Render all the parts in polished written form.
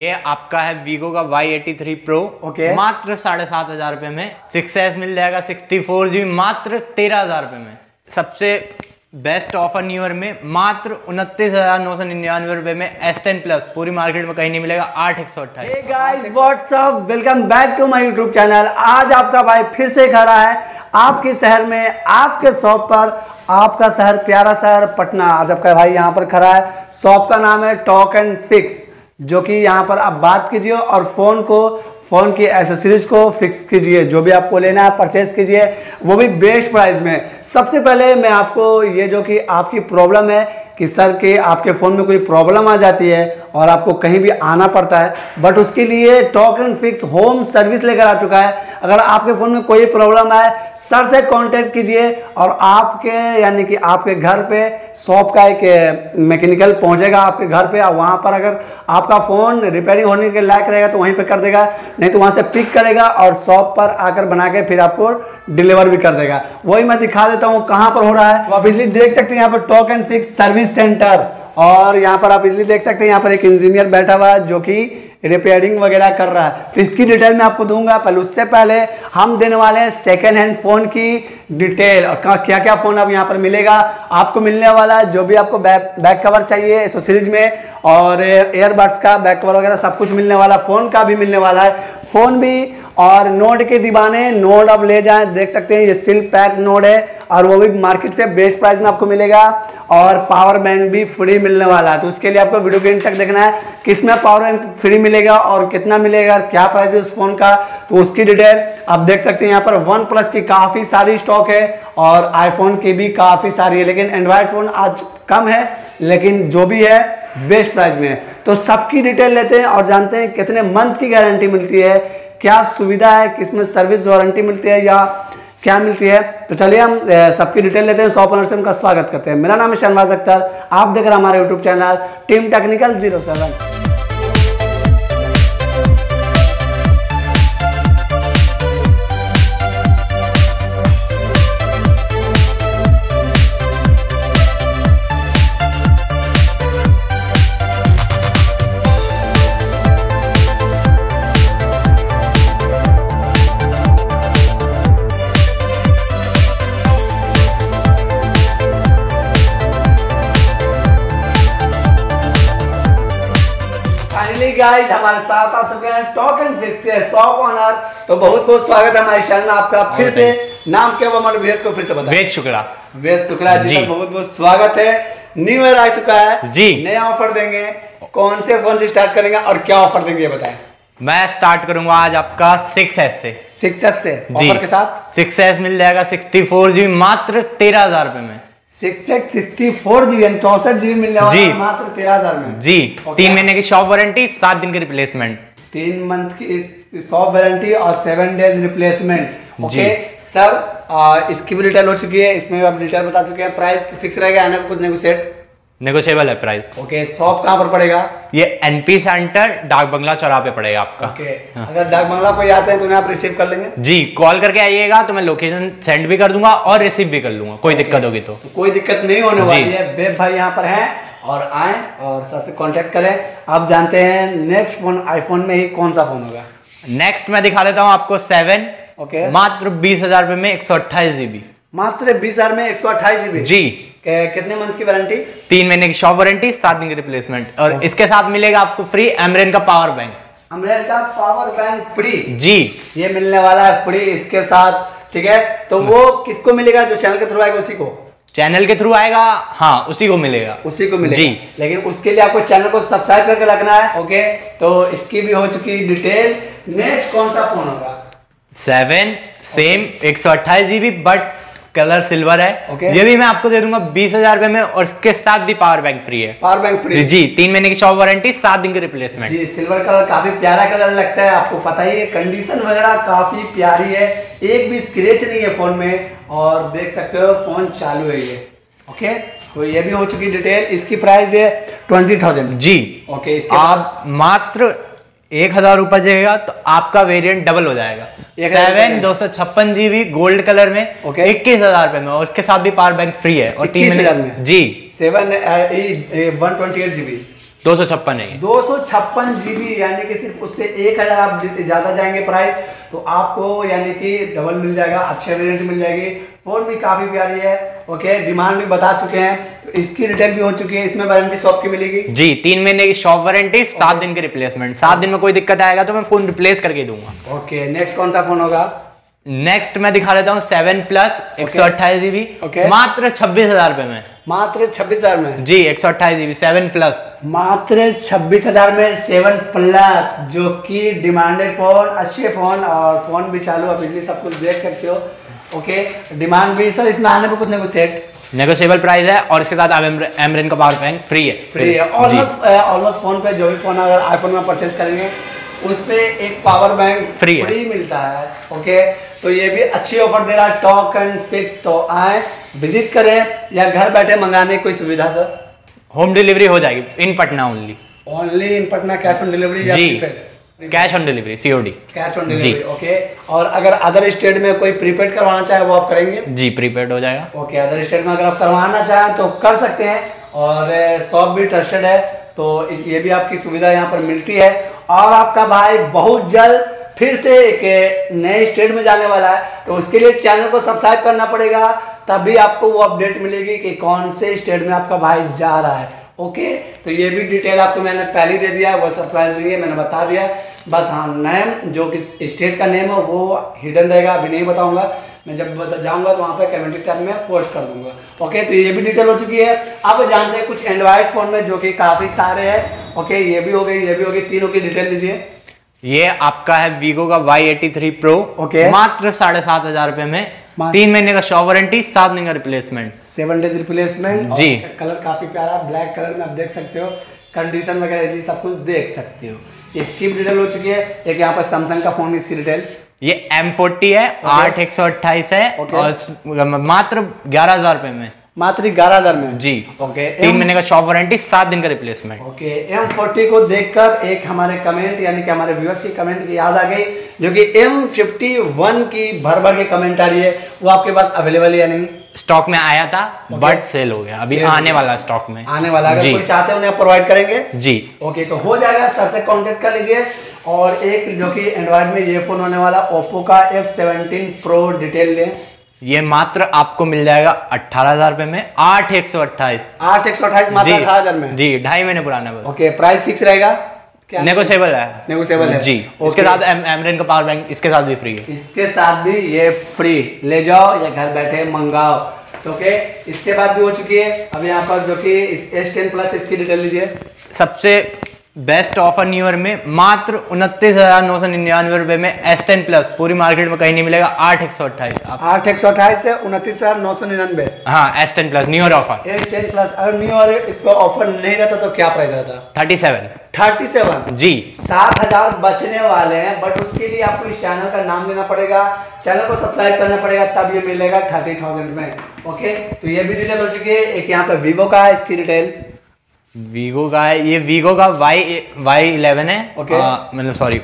ये आपका है वीगो का Y83 Pro। ओके। मात्र 7,500 रुपए में। 6S मिल जाएगा 64GB मात्र 13,000 रुपए में। सबसे बेस्ट ऑफर न्यू ईयर में मात्र 29,999 रुपए में S10 Plus। पूरी मार्केट में कहीं नहीं मिलेगा। 8,128। Hey guys what's up, welcome back to my YouTube channel. आज आपका भाई फिर से खड़ा है आपके शहर में, आपके शॉप पर। आपका शहर, प्यारा शहर पटना। आज आपका भाई यहाँ पर खड़ा है। शॉप का नाम है टॉक एंड फिक्स, जो कि यहाँ पर आप बात कीजिए और फ़ोन की एसेसरीज को फिक्स कीजिए। जो भी आपको लेना है परचेज कीजिए, वो भी बेस्ट प्राइस में। सबसे पहले मैं आपको ये जो कि आपकी प्रॉब्लम है कि सर के आपके फ़ोन में कोई प्रॉब्लम आ जाती है और आपको कहीं भी आना पड़ता है, बट उसके लिए Talk and Fix home service लेकर आ चुका है। अगर आपके फ़ोन में कोई प्रॉब्लम है, सर से कांटेक्ट कीजिए और आपके यानी कि आपके घर पे शॉप का एक मैकेनिकल पहुंचेगा आपके घर पे। और वहाँ पर अगर आपका फ़ोन रिपेयरिंग होने के लायक रहेगा तो वहीं पे कर देगा, नहीं तो वहाँ से पिक करेगा और शॉप पर आकर बना के फिर आपको डिलीवर भी कर देगा। वही मैं दिखा देता हूँ कहाँ पर हो रहा है। तो आप इजीली देख सकते हैं यहाँ पर Talk and Fix service center, और यहाँ पर आप इजीली देख सकते हैं यहाँ पर एक इंजीनियर बैठा हुआ है जो कि रिपेयरिंग वगैरह कर रहा है। तो इसकी डिटेल मैं आपको दूंगा, पहले उससे पहले हम देने वाले हैं सेकेंड हैंड फ़ोन की डिटेल। क्या क्या फ़ोन अब यहाँ पर मिलेगा आपको मिलने वाला है। जो भी आपको बैक कवर चाहिए एसेसरीज में और एयरबड्स का बैक कवर वगैरह सब कुछ मिलने वाला, फ़ोन का भी मिलने वाला है। फ़ोन भी और नोड के दीवाने, नोड अब ले जाएं, देख सकते हैं ये सील पैक नोड है और वो भी मार्केट से बेस्ट प्राइस में आपको मिलेगा। और पावर बैंक भी फ्री मिलने वाला है। तो उसके लिए आपको वीडियो के एंड तक देखना है किसमें पावर बैंक फ्री मिलेगा और कितना मिलेगा, क्या प्राइस है उस फोन का, तो उसकी डिटेल आप देख सकते हैं। यहाँ पर वन प्लस की काफ़ी सारी स्टॉक है और आईफोन की भी काफ़ी सारी है, लेकिन एंड्रॉयड फ़ोन आज कम है, लेकिन जो भी है बेस्ट प्राइस में है। तो सबकी डिटेल लेते हैं और जानते हैं कितने मंथ की गारंटी मिलती है, क्या सुविधा है, किसमें सर्विस वारंटी मिलती है या क्या मिलती है। तो चलिए हम सबकी डिटेल लेते हैं। शॉप ओनर से उनका स्वागत करते हैं। मेरा नाम है शहनवाज अख्तर, आप देख रहे हैं हमारे YouTube channel team technical 07। Guys हमारे साथ आ चुके हैं टॉक एंड फिक्स के शॉप ओनर। तो बहुत बहुत स्वागत है हमारे चैनल में आपका। फिर से नाम क्या हमारे वेद को फिर से बताएं। वेद शुक्ला जी का बहुत बहुत स्वागत है। न्यू ईयर आ चुका है जी, नया ऑफर देंगे। कौन से फोन से स्टार्ट करेंगे और क्या ऑफर देंगे बताएं। मैं स्टार्ट करूंगा आज आपका 6S से। 6S से ऑफर के साथ 6S मिल जाएगा 64GB मात्र 13,000 रुपए में। 6X 64GB 64GB मिलने वाला है मात्र 13,000 में जी। 3 महीने की शॉप वारंटी, 7 दिन की रिप्लेसमेंट। 3 मंथ की शॉप वारंटी और 7 डेज रिप्लेसमेंट। ओके सर, इसकी भी डिटेल हो चुकी है, इसमें भी आप डिटेल बता चुके हैं। प्राइस फिक्स रहेगा, आने कुछ नेगोशिएबल है प्राइस। ओके शॉप कहाँ पर पड़ेगा? ये NP सेंटर डाक बंगला चौराहा पे पड़ेगा आपका। अगर डाक बंगला कोई आते हैं तो उन्हें आप रिसीव कर लेंगे जी। कॉल करके आइएगा तो मैं लोकेशन सेंड भी कर दूंगा और रिसीव भी कर लूंगा। कोई दिक्कत होगी तो कोई दिक्कत नहीं होने वाली है। वेब भाई यहाँ पर हैं और आए और सर से कांटेक्ट करें। आप जानते हैं नेक्स्ट फोन आईफोन में ही कौन सा फोन होगा? नेक्स्ट मैं दिखा देता हूँ आपको 7। ओके मात्र 20,000 रुपए में 128GB। मात्र 20,000 में 128GB जी। कितने मंथ की वारंटी? 3 महीने की शॉप वारंटी, 7 दिन की रिप्लेसमेंट। और इसके साथ मिलेगा आपको फ्री एमरेन का पावर बैंक। एमरेन का पावर बैंक फ्री जी, ये मिलने वाला है फ्री इसके साथ। ठीक है, तो वो किसको मिलेगा? जो चैनल के थ्रू आएगा उसी को। चैनल के थ्रू आएगा, हाँ उसी को मिलेगा। उसी को मिलेगा जी। लेकिन उसके लिए आपको चैनल को सब्सक्राइब करके रखना है। ओके, तो इसकी भी हो चुकी डिटेल। नेक्स्ट कौन सा फोन होगा? 7 same 128GB but colour silver है। ये भी मैं आपको दे दूंगा 20,000 रुपए में और इसके साथ भी पावर बैंक फ्री है। पावर बैंक फ्री जी। 3 महीने की शॉप वारंटी, 7 दिन की रिप्लेसमेंट जी। सिल्वर कलर काफी प्यारा कलर लगता है, आपको पता ही है। कंडीशन वगैरह काफी प्यारी है, एक भी स्क्रैच नहीं है फोन में और देख सकते हो फोन चालू है ये। ओके, तो ये भी हो चुकी डिटेल। इसकी प्राइस है 20,000 जी। ओके, इसके आप मात्र 1,000 रुपए जाएगा तो आपका वेरिएंट डबल हो जाएगा। 7 256GB गोल्ड कलर में 21,000 रुपए में और उसके साथ भी पावर बैंक फ्री है और 3 महीने में जी। 7 128GB 256 है ये। 256 GB, यानी कि सिर्फ उससे 1000 आप ज़्यादा जाएंगे प्राइस तो आपको यानी कि डबल मिल जाएगा, अच्छे वेरिएंट मिल जाएगी। फोन भी काफ़ी प्यारी है। ओके, डिमांड भी बता चुके हैं तो इसकी रिटेल भी हो चुकी है। इसमें वारंटी शॉप की मिलेगी जी, 3 महीने की शॉप वारंटी, 7 दिन की रिप्लेसमेंट। 7 दिन में कोई दिक्कत आएगा तो मैं फोन रिप्लेस करके दूंगा। ओके, नेक्स्ट कौन सा फोन होगा? नेक्स्ट मैं दिखा देता हूँ 7 प्लस 128 GB, ओके। मात्र 26,000 रुपए में। मात्र 26,000 में जी, 128 GB 7 प्लस मात्र 26,000 में 7 प्लस, जो कि डिमांडेड फोन, अच्छे फोन और फोन भी चालू है, बिजली सब कुछ देख सकते हो। ओके, डिमांड भी सर इसमें आने पर कुछ ना कुछ सेट नेगोशिएबल प्राइस है और इसके साथ एमरेन का पावर बैंक फ्री है। ऑलमोस्ट फोन पे जो भी फोन अगर आईफोन में परचेज करेंगे उस पे एक पावर बैंक फ्री मिलता है। ओके, तो ये भी अच्छी ऑफर दे रहा है टॉक एंड फिक्स। तो आए विजिट करें या घर बैठे मंगाने की कोई सुविधा सर? होम डिलीवरी हो जाएगी in Patna only in Patna, cash on delivery या जी, prepaid? Cash on delivery, COD cash on delivery. Okay, और अगर अदर स्टेट में कोई प्रीपेड करवाना चाहे वो आप करेंगे? जी, प्रीपेड हो जाएगा। ओके, अदर स्टेट में अगर आप करवाना चाहें तो कर सकते हैं और शॉप भी ट्रस्टेड है, तो ये भी आपकी सुविधा यहाँ पर मिलती है। और आपका भाई बहुत जल्द फिर से एक नए स्टेट में जाने वाला है, तो उसके लिए चैनल को सब्सक्राइब करना पड़ेगा, तभी आपको वो अपडेट मिलेगी कि कौन से स्टेट में आपका भाई जा रहा है। ओके, तो ये भी डिटेल आपको मैंने पहले दे दिया है, वो सरप्राइज नहीं है, मैंने बता दिया है। बस हाँ, नेम जो कि स्टेट का नेम है वो हिडन रहेगा, अभी नहीं बताऊंगा। मैं जब जाऊंगा तो वहाँ पे कमेंट्री टैब में पोस्ट कर दूंगा। ओके, तो ये भी डिटेल हो चुकी है। अब जानते हैं कुछ एंड्रॉइड फोन में जो कि काफ़ी सारे हैं। ओके, ये भी हो गई, ये भी हो गई, तीनों की डिटेल दीजिए। ये आपका है वीगो का Y83 Pro। ओके, मात्र 7,500 रुपए में, 3 महीने का शॉप वारंटी, 7 दिन का रिप्लेसमेंट, 7 डेज रिप्लेसमेंट जी। कलर काफी प्यारा ब्लैक कलर में आप देख सकते हो, कंडीशन वगैरह ये सब कुछ देख सकते हो। इसकी भी डिटेल हो चुकी है। एक यहाँ पर सैमसंग का फोन, इसकी डिटेल ये M40 है, 8/128 है और मात्र 11,000 रुपए में, मात्र 11,000 में जी। ओके, 3 महीने का शॉप वारंटी, 7 दिन का रिप्लेसमेंट। ओके, M40 को देखकर एक हमारे कमेंट यानी कि हमारे व्यूअर्स की कमेंट की याद आ गई, जो कि M51 की भर के कमेंट आ रही है, वो आपके पास अवेलेबल है या नहीं? स्टॉक में आया था बट सेल हो गया, अभी आने वाला स्टॉक में, आने वाला। अगर कोई चाहते हैं उन्हें प्रोवाइड करेंगे जी। ओके, तो हो जाएगा, सर से कांटेक्ट कर लीजिए। और एक जो कि एंड्रॉइड में ये फोन होने वाला ओप्पो का F17 Pro, डिटेल लें। ये मात्र आपको मिल जाएगा 18,000 रुपए में, 8/128 मात्र 18,000 में जी, 2.5 महीने पुराना बस। ओके, प्राइस फिक्स रहेगा? नेगोशिएबल है, नेगोशिएबल है जी। इसके साथ एमरेन का पावर बैंक इसके साथ भी फ्री है। इसके साथ भी ये फ्री, ले जाओ या घर बैठे मंगाओ। तो ओके, इसके बाद भी हो चुकी है। अब यहाँ पर जो कि S10 प्लस, इसकी डिटेल लीजिए। सबसे बेस्ट ऑफर न्यू ईयर में मात्र 29,999 रुपए में S10 प्लस, पूरी मार्केट में कहीं नहीं मिलेगा। 8/128 8/128 से 29,999। हाँ, S10 plus new year offer. S10 plus अगर न्यू ईयर इस पर ऑफर नहीं रहता तो क्या प्राइस रहता? 37 जी। 7,000 बचने वाले हैं, बट उसके लिए आपको इस चैनल का नाम देना पड़ेगा, चैनल को सब्सक्राइब करना पड़ेगा, तब ये मिलेगा 30,000 में। ओके, तो ये भी डिटेल हो चुकी है। एक यहाँ पे वीवो का है, इसकी डिटेल। वीगो का है, ये वीगो का Y11 है, मतलब सॉरी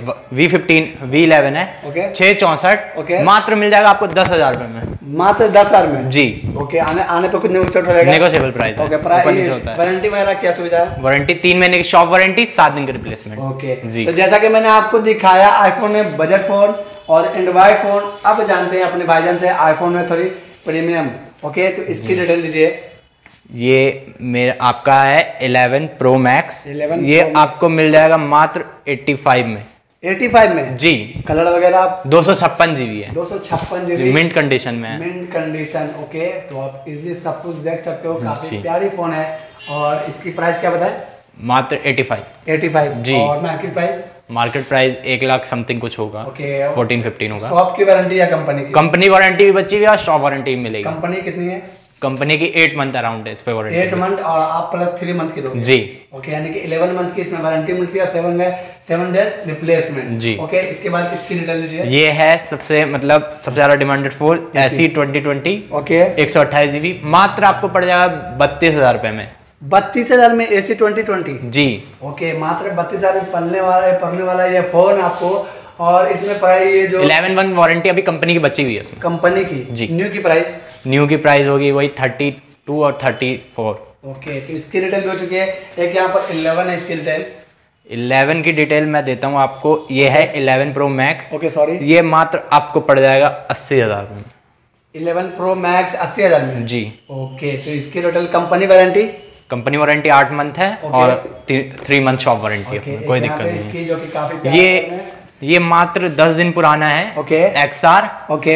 V11 है। ओके, 664 मात्र मिल जाएगा आपको 10,000 रुपए में, मात्र 10,000 में जी। ओके, आने पे कुछ नेगोशिएट हो जाएगा, नेगोशिएबल प्राइस। ओके, वारंटी वगैरह क्या सुविधा है? वारंटी 3 महीने की शॉप वारंटी, 7 दिन की रिप्लेसमेंट। ओके जी। तो जैसा कि मैंने आपको दिखाया आईफोन में बजट फोन और एंड्रॉइड फोन, अब जानते हैं अपने भाईजान से आईफोन में थोड़ी प्रीमियम। ओके, तो इसकी डिटेल दीजिए। ये मेरा आपका है 11 Pro Max, 11 ये Pro Max। आपको मिल जाएगा मात्र 85 में, 85 में जी। कलर वगैरह 256 GB है, 256 GB मिंट कंडीशन में है, मिंट कंडीशन। ओके, तो आप इजीली सब कुछ देख सकते हो, काफी प्यारी फोन है। और इसकी प्राइस क्या बताए? मात्र 85 जी। और market price? Market price 1 lakh something कुछ होगा, ओके, 14-15 होगा। शॉप की वारंटी या कंपनी की? कंपनी वारंटी भी बची हुई है और स्टॉक वारंटी भी मिलेगी। कंपनी कितनी है? कंपनी की 8 मंथ अराउंड है इस पे वारंटी। 8 मंथ और आप प्लस 3 मंथ की दोगे, जी। ओके, यानी कि 11 मंथ की इसमें वारंटी मिलती है और 7 डेज रिप्लेसमेंट, जी। ओके। इसके बाद इसकी डिटेल लीजिए। ये है सबसे ज्यादा demanded phone SE 2020, okay, 128 GB, मात्र आपको पड़ जाएगा 32,000 रुपए में। 32,000 में SE 2020 जी, ओके, मात्र 32,000 में पड़ने वाला ये फोन आपको। और इसमें प्राइस ये जो 11 मंथ वारंटी अभी कंपनी की बची हुई है इसमें, कंपनी की जी। न्यू की प्राइस? न्यू की प्राइस होगी वही 32 और 34। ओके, तो इसकी डिटेल भी हो चुकी है। एक यहाँ पर 11 है इसकी डिटेल। 11 की डिटेल मैं देता हूँ आपको। ये है 11 प्रो मैक्स। ओके सॉरी, ये मात्र आपको पड़ जाएगा 80,000 में। 11 प्रो मैक्स 80,000 में जी। ओके, तो इसकी total company warranty? Company warranty 8 month है और 3 मंथ शॉप वारंटी है, उसमें कोई दिक्कत नहीं है। इसकी जो कि काफी ये मात्र 10 दिन पुराना है। Okay, XR okay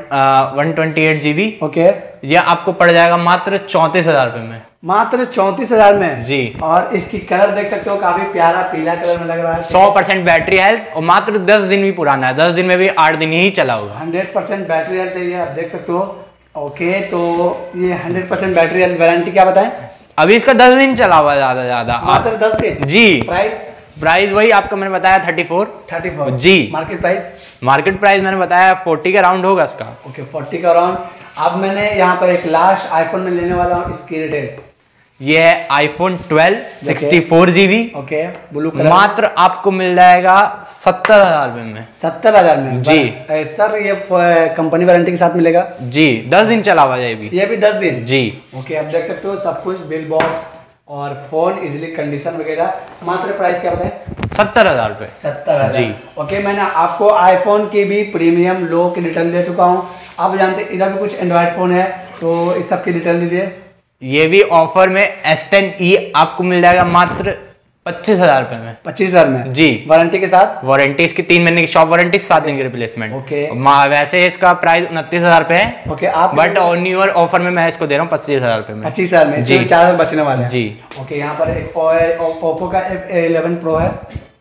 128 GB। ओके, ये आपको पड़ जाएगा मात्र 34,000 रुपए में। मात्र 34,000 में जी। और इसकी कलर देख सकते हो, काफी प्यारा पीला कलर में लग रहा है। 100% बैटरी हेल्थ और मात्र 10 दिन भी पुराना है। 10 दिन में भी 8 दिन ही चला होगा। 100% बैटरी हेल्थ है ये, आप देख सकते हो। ओके, तो ये 100% बैटरी हेल्थ, वारंटी क्या बताएं? अभी इसका 10 दिन चला हुआ ज्यादा। मात्र 10 दिन? जी। प्राइस वही आपका मैंने बताया 34 जी। मार्केट प्राइस मैंने बताया 40 का राउंड होगा इसका। ओके, 40 का राउंड। अब मैंने यहाँ पर एक लास्ट आईफोन में लेने वाला हूँ, इसकी डिटेल। ये है iPhone 12 64 GB। Okay, blue colour. मात्र आपको मिल जाएगा 70,000 रुपए में। 70,000 में जी। सर ये कंपनी वारंटी के साथ मिलेगा? जी, 10 दिन चला हुआ है ये भी 10 दिन? जी। ओके, आप देख सकते हो सब कुछ, बिल बॉक्स और फोन इजिली कंडीशन वगैरह। मात्र प्राइस क्या बताएं? 70,000 रुपए। 70,000 जी। ओके, मैंने आपको आईफोन की भी प्रीमियम लो की डिटेल दे चुका हूँ। आप जानते हैं इधर भी कुछ एंड्रॉइड फोन है, तो इस सब की डिटेल दीजिए। ये भी ऑफर में S10e आपको मिल जाएगा मात्र 25,000 रुपए में। 25,000 में? जी। वारंटी के साथ? वारंटी इसकी 3 महीने की शॉप वारंटी, 7 दिन की रिप्लेसमेंट। ओके। वैसे इसका प्राइस 29,000 रुपए है। ओके, आप बट न्यू ईयर ऑफर में मैं इसको दे रहा हूँ 25,000 रुपए में। 25,000 में? जी। 4,000 बचने वाले हैं। जी। ओके, यहाँ पर एक ओप्पो का F11 प्रो है,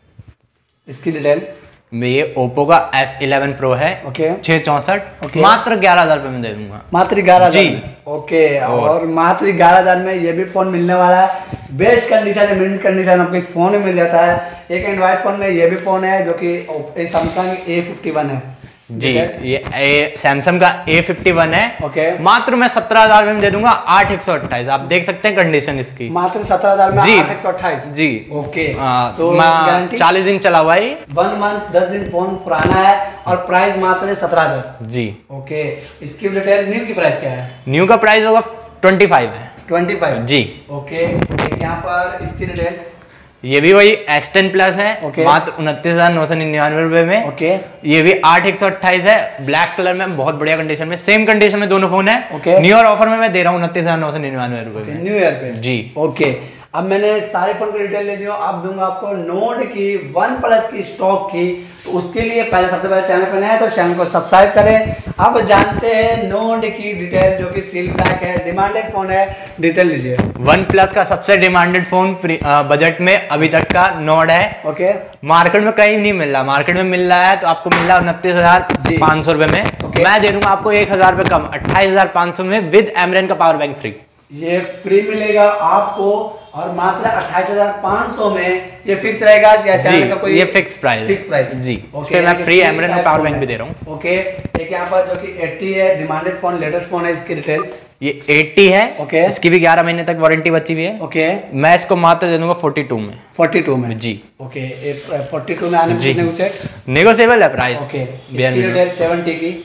इसकी डिटेल। ये ओप्पो का F11 प्रो है। ओके, 664। ओके। मात्र 11,000 रुपए में दे दूंगा। मात्र 11,000? जी। ओके, और मात्र 11,000 में ये भी फोन मिलने वाला है। बेस्ट कंडीशन है, मिड कंडीशन आपको इस फोन में मिल जाता है। एक एंड्रॉइड फोन में ये भी फोन है जो कि सैमसंग A51 है। जी, ये सैमसंग का A51 है। ओके, मात्र मैं 17,000 में दे दूंगा 8/128। आप देख सकते हैं कंडीशन इसकी। मात्र 17,000 में जी। 8/128? जी। ओके, तो गारंटी 40 दिन चला हुआ है। 1 मंथ 10 दिन फोन पुराना है और प्राइस मात्र 17,000? जी। ओके, इसकी डिटेल। न्यू की प्राइस क्या है? न्यू का प्राइस होगा 25 है। 25? जी। ओके, यहाँ पर इसकी डिटेल। ये भी वही S10 प्लस है। ओके। मात्र 29,999 रुपए में। ओके, ये भी 8/128 है, ब्लैक कलर में, बहुत बढ़िया कंडीशन में, सेम कंडीशन में दोनों फोन है। ओके। न्यू ईयर ऑफर में मैं दे रहा हूँ 29,999 रुपए में। न्यू ईयर पे? जी। ओके, अब मैंने सारे फोन की डिटेल ले ली हो। अब दूंगा आपको नोट की, OnePlus की स्टॉक की। तो उसके लिए सबसे पहले चैनल पर नए हैं तो चैनल को सब्सक्राइब करें। अब जानते हैं नोट की डिटेल, जो कि सील पैक है, डिमांडेड फोन है। डिटेल लीजिए। OnePlus का सबसे डिमांडेड फोन बजट में अभी तक का नोट है। ओके, मार्केट में कहीं नहीं मिल रहा। मार्केट में मिल रहा है तो आपको मिल रहा है 29,500 रुपए में। ओके। मैं दे दूंगा आपको 1,000 रुपए कम, 28,500 में विद एमरेन का पावर बैंक फ्री। ये फ्री मिलेगा आपको और मात्र 28,500 में। ये फिक्स रहेगा या चैनल का कोई? ये फिक्स प्राइस। फिक्स प्राइस जी। ओके, मैं फ्री एमरेन का पावर बैंक भी दे रहा हूँ। ओके, एक यहाँ पर जो कि 80 है, डिमांडेड फोन, लेटेस्ट फोन है, इसकी डिटेल। ये 80 है। ओके। इसकी भी 11 महीने तक वारंटी बची हुई है। ओके, मैं इसको मात्र दे दूंगा 42 में। 42 में? जी। ओके, 42 में आने में नेगोशिएबल है प्राइस। ओके, इसकी डिटेल 70 की।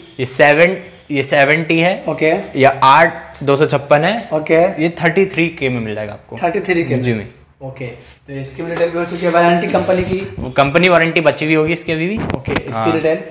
ये 70 है। ओके, या 8,256 है। ओके, ये 33K में मिल जाएगा आपको। 33 के जी में। ओके, तो इसकी डिटेल भी हो चुकी है। वारंटी कंपनी की? कंपनी वारंटी बची हुई होगी इसकी अभी भी। ओके, इसकी डिटेल।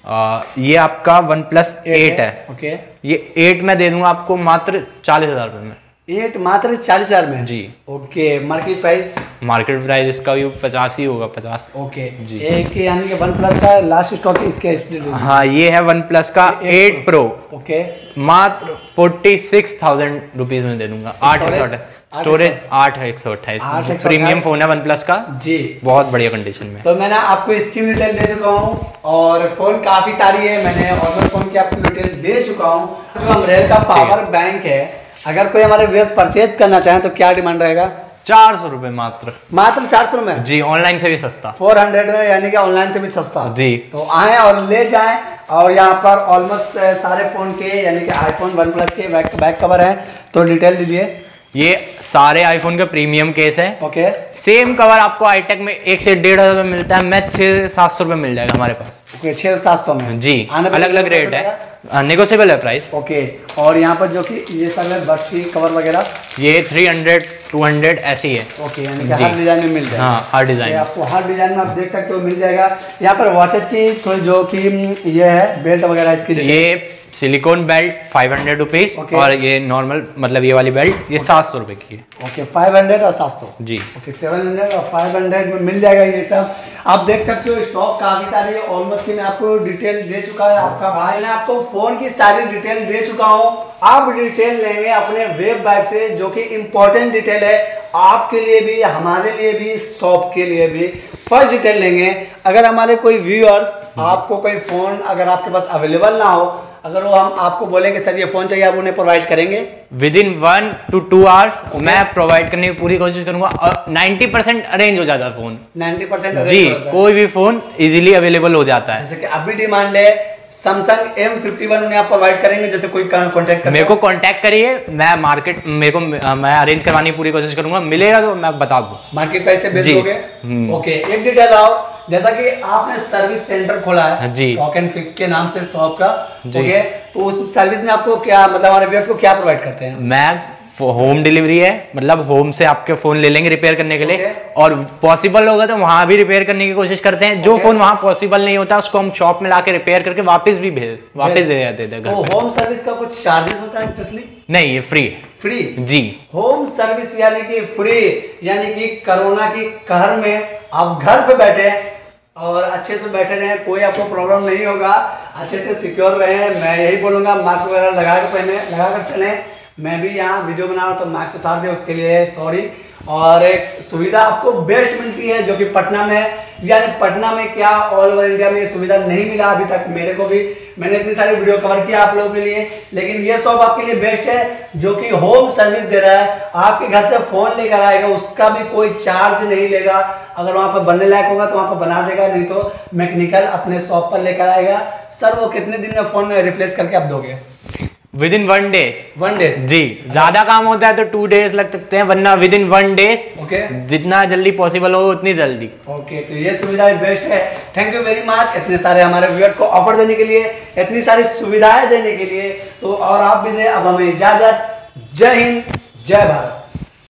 ये आपका OnePlus 8 है। ओके, ये 8 में दे दूंगा आपको मात्र 40,000 रुपए में। 8 मात्र 40,000 में? जी। Okay, market price? Market price इसका भी 50 ही होगा, 50। ओके जी। एक यानी कि OnePlus का लास्ट स्टॉक इसके? हाँ, ये है OnePlus का 8 Pro। ओके, मात्र 46,000 रुपीज में दे दूंगा। 8/128 स्टोरेज, 8/128 प्रीमियम फोन है OnePlus का जी, बहुत बढ़िया कंडीशन में। तो मैंने आपको इसकी डिटेल दे चुका हूँ और फोन काफी सारी है, मैंने ऑलमोस्ट फोन की आपको डिटेल दे चुका हूँ। जो अमरेल का पावर बैंक है, अगर कोई हमारे व्यूअर्स परचेज करना चाहे तो क्या डिमांड रहेगा? 400 रुपए मात्र। 400 में? जी, ऑनलाइन से भी सस्ता। 400 में, यानी कि ऑनलाइन से भी सस्ता। जी। तो आए और ले जाएं। और यहाँ पर ऑलमोस्ट सारे फोन के, यानी कि आईफोन, OnePlus के बैक कवर है, तो डिटेल दीजिए। ये सारे आईफोन के प्रीमियम केस है। ओके। सेम कवर आपको आईटेक में 1 से 1,500 में मिलता है, मैं 600-700 रुपये मिल जाएगा हमारे पास। ओके, 600-700 में जी, अलग अलग रेट है, नेगोशिएबल है प्राइस। ओके, और यहाँ पर जो कि ये सब है बड्स की कवर वगैरह, ये 300-200 ऐसी है। ओके, यानी कि हर डिजाइन में मिल जाएगा। हाँ, हर डिजाइन आपको हर डिजाइन में आप देख सकते हो मिल जाएगा। यहाँ पर वॉचेस की जो कि ये है बेल्ट वगैरह इसकी, ये सिलिकॉन बेल्ट 500 रुपीज और ये नॉर्मल मतलब ये वाली बेल्ट ये 700 रुपए की है। ओके, 500 और 700 जी। ओके, 700 और 500 में मिल जाएगा ये सब। आप देख सकते हो स्टॉक काफी सारी है, ऑलमोस्ट की मैं आपको डिटेल दे चुका है। आपका भाई ने आपको फोन की सारी डिटेल दे चुका हूँ। आप डिटेल लेंगे अपने वेब वाइब से, जो कि इम्पोर्टेंट डिटेल है आपके लिए भी, हमारे लिए भी, शॉप के लिए भी। फर्स्ट डिटेल लेंगे, अगर हमारे कोई व्यूअर्स आपको कोई फोन अगर आपके पास अवेलेबल ना हो, अगर वो हम आपको बोलेंगे सर ये फोन चाहिए, आप उन्हें प्रोवाइड करेंगे विदिन 1 to 2 आवर्स? मैं प्रोवाइड करने की पूरी कोशिश करूंगा और 90% अरेंज हो जाता है फोन। 90% जी, कोई भी फोन इजीली अवेलेबल हो जाता है। जैसे कि अभी डिमांड है सैमसंग M51, उन्हें आप प्रोवाइड करेंगे? जैसे कोई कांटेक्ट मेरे को कांटेक्ट करिए, मैं मार्केट मैं अरेंज करवाने की पूरी कोशिश करूंगा, मिलेगा तो मैं बता दूं। मार्केट प्राइस से बेच दोगे? ओके, एक डिटेल आओ, जैसा कि आपने सर्विस सेंटर खोला है जी, टॉक एंड फिक्स के नाम से शॉप का। ओके, तो उस सर्विस में आपको क्या मतलब हमारे व्यूअर्स को क्या प्रोवाइड करते हैं? मैं होम डिलीवरी है, मतलब होम से आपके फोन ले लेंगे रिपेयर करने के लिए, और पॉसिबल होगा तो वहां भी रिपेयर करने की कोशिश करते हैं। जो फोन वहां पॉसिबल नहीं होता उसको हम शॉप में लाके रिपेयर करके वापस दे जाते थे घर पे। होम सर्विस का कुछ चार्जेस होता है स्पेशली? नहीं, ये फ्री है। फ्री जी, होम सर्विस यानी कि फ्री, यानी कि कोरोना की कहर में आप घर पे बैठे और अच्छे से बैठे रहे, कोई आपको प्रॉब्लम नहीं होगा, अच्छे से सिक्योर रहे। मैं यही बोलूंगा मास्क वगैरह लगा कर चलें। मैं भी यहाँ वीडियो बना रहा हूँ तो मास्क उतार दे, उसके लिए सॉरी। और एक सुविधा आपको बेस्ट मिलती है जो कि पटना में, यानी पटना में क्या ऑल ओवर इंडिया में ये सुविधा नहीं मिला अभी तक मेरे को भी। मैंने इतनी सारी वीडियो कवर किया आप लोगों के लिए, लेकिन ये शॉप आपके लिए बेस्ट है जो कि होम सर्विस दे रहा है। आपके घर से फोन लेकर आएगा, उसका भी कोई चार्ज नहीं लेगा। अगर वहां पर बनने लायक होगा तो वहां पर बना देगा, नहीं तो मैकेनिकल अपने शॉप पर लेकर आएगा। सर वो कितने दिन में फोन रिप्लेस करके आप दोगे? Within 1 days. 1 डेज? जी, ज्यादा काम होता है तो 2 डेज लग सकते हैं, वरना विदिन 1 डेज। ओके, जितना जल्दी पॉसिबल हो उतनी जल्दी। ओके, तो ये सुविधा बेस्ट है। थैंक यू वेरी मच इतने सारे हमारे व्यूअर्स को ऑफर देने के लिए, इतनी सारी सुविधाएं देने के लिए। तो और आप भी दें अब हमें इजाजत। जय हिंद, जय भारत।